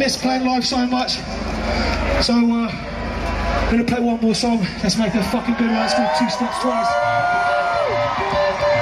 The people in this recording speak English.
miss playing live so much. So I'm gonna play one more song. Let's make it a fucking good one. It's called Two Steps Twice.